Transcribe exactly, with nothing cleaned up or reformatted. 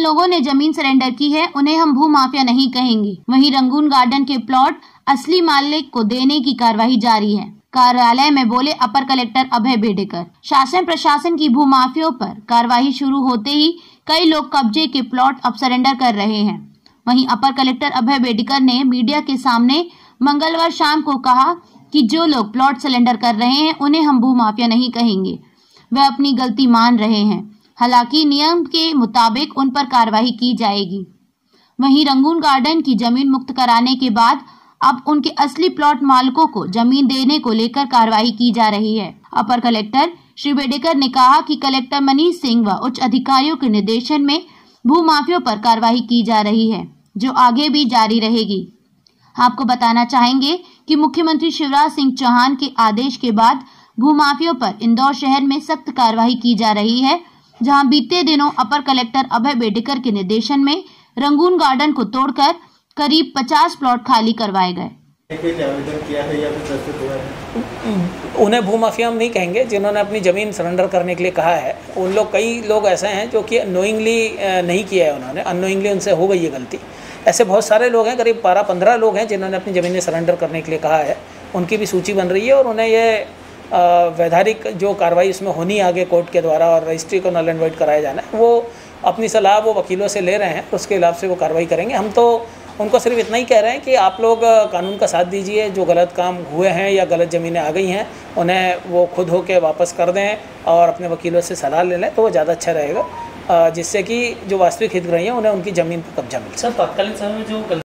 लोगों ने जमीन सरेंडर की है उन्हें हम भू माफिया नहीं कहेंगे। वहीं रंगून गार्डन के प्लॉट असली मालिक को देने की कार्यवाही जारी है। कार्यालय में बोले अपर कलेक्टर अभय बेडेकर। शासन प्रशासन की भू माफियों पर कार्यवाही शुरू होते ही कई लोग कब्जे के प्लॉट अब सरेंडर कर रहे हैं। वहीं अपर कलेक्टर अभय बेडेकर ने मीडिया के सामने मंगलवार शाम को कहा कि जो लोग प्लॉट सरेंडर कर रहे हैं उन्हें हम भू माफिया नहीं कहेंगे, वह अपनी गलती मान रहे हैं। हालांकि नियम के मुताबिक उन पर कार्रवाई की जाएगी। वहीं रंगून गार्डन की जमीन मुक्त कराने के बाद अब उनके असली प्लॉट मालिकों को जमीन देने को लेकर कार्रवाई की जा रही है। अपर कलेक्टर श्री बेडेकर ने कहा कि कलेक्टर मनीष सिंह व उच्च अधिकारियों के निर्देशन में भू माफियों पर कार्रवाई की जा रही है, जो आगे भी जारी रहेगी। आपको बताना चाहेंगे कि मुख्यमंत्री शिवराज सिंह चौहान के आदेश के बाद भू माफियों पर इंदौर शहर में सख्त कार्रवाई की जा रही है, जहां बीते दिनों अपर कलेक्टर अभय बेडेकर के निर्देशन में रंगून गार्डन को तोड़कर करीब पचास प्लॉट खाली करवाए गए। उन्हें भू माफिया हम नहीं कहेंगे। जिन्होंने अपनी ज़मीन सरेंडर करने के लिए कहा है उन लोग, कई लोग ऐसे हैं जो कि नोइंगली नहीं किया है, उन्होंने अननोइंगली उनसे हो गई है गलती। ऐसे बहुत सारे लोग हैं, करीब बारह पंद्रह लोग हैं जिन्होंने अपनी ज़मीनें सरेंडर करने के लिए कहा है। उनकी भी सूची बन रही है और उन्हें ये वैधानिक जो कार्रवाई उसमें होनी आगे कोर्ट के द्वारा और रजिस्ट्री को नल एंड वॉइड कराया जाना है, वो अपनी सलाह वो वकीलों से ले रहे हैं, उसके हिसाब से वो कार्रवाई करेंगे। हम तो उनको सिर्फ इतना ही कह रहे हैं कि आप लोग कानून का साथ दीजिए। जो गलत काम हुए हैं या गलत ज़मीनें आ गई हैं उन्हें वो खुद होके वापस कर दें और अपने वकीलों से सलाह ले लें, तो वो ज़्यादा अच्छा रहेगा, जिससे कि जो वास्तविक हितग्राही हैं उन्हें उनकी ज़मीन पर कब्जा मिले। सर, तत्कालीन समय में जो